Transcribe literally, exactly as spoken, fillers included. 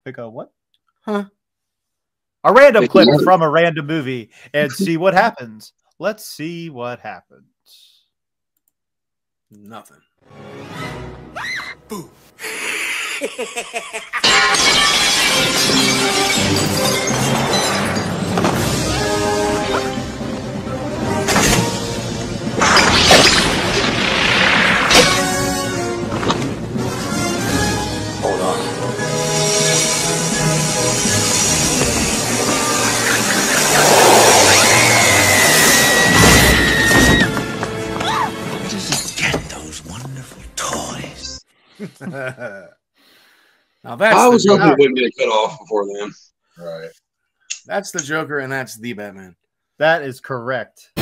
Pick a what? Huh? A random Pick clip from a random movie and see what happens. Let's see what happens. Nothing. Boo. Hold on. Where does he get those wonderful toys? Now that's I was hoping Joker. it wouldn't get cut off before then. Right. That's the Joker, and that's the Batman. That is correct.